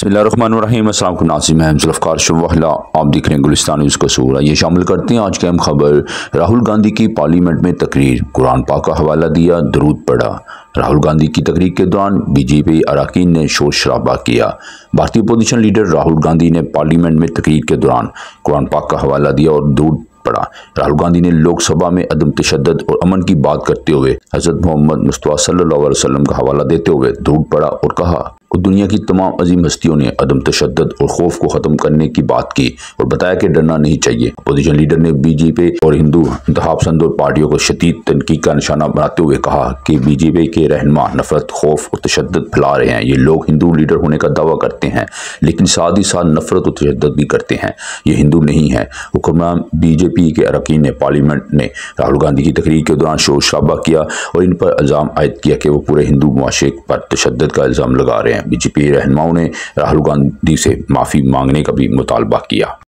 बिस्मिल्लाहिर्रहमानिर्रहीम। अस्सलाम वालेकुम नाज़रीन, मैं जुल्फ़कार शवाहला, आप देख रहे हैं गुलिस्तान न्यूज़ कसूर। ये शामिल करते हैं आज की अहम खबर। राहुल गांधी की पार्लियामेंट में तकरीर, कुरान पाक का हवाला दिया, दरूद पढ़ा। राहुल गांधी की तकरीर के दौरान बीजेपी अरकान ने शोर शराबा किया। भारतीय अपोजिशन लीडर राहुल गांधी ने पार्लियामेंट में तकरीर के दौरान कुरान पाक का हवाला दिया और दरूद पड़ा। राहुल गांधी ने लोकसभा में अदम तशद्दुद और अमन की बात करते हुए हज़रत मोहम्मद मुस्तफ़ा सल्लल्लाहु अलैहि वसल्लम का हवाला देते हुए दरूद पड़ा और कहा और दुनिया की तमाम अजीम हस्तियों ने अदम तशद्दुद और खौफ को ख़त्म करने की बात की और बताया कि डरना नहीं चाहिए। अपोजिशन लीडर ने बीजेपी और हिंदू इंतखाब पसंद पार्टियों को शदीद तनकीद का निशाना बनाते हुए कहा कि बीजेपी के रहनुमा नफरत, खौफ और तशद्दुद फैला रहे हैं। ये लोग हिंदू लीडर होने का दावा करते हैं लेकिन साथ ही साथ नफरत और तशद्दुद भी करते हैं। ये हिंदू नहीं है। हुक्मरान बीजेपी के अरकान ने पार्लियामेंट ने राहुल गांधी की तकरीर के दौरान शोर शराबा किया और इन पर इल्ज़ाम आयद किया कि वो पूरे हिंदू मुआशरे पर तशद्दुद का इल्ज़ाम लगा रहे हैं। बीजेपी रहनुमाओं ने राहुल गांधी से माफ़ी मांगने का भी मुतालबा किया।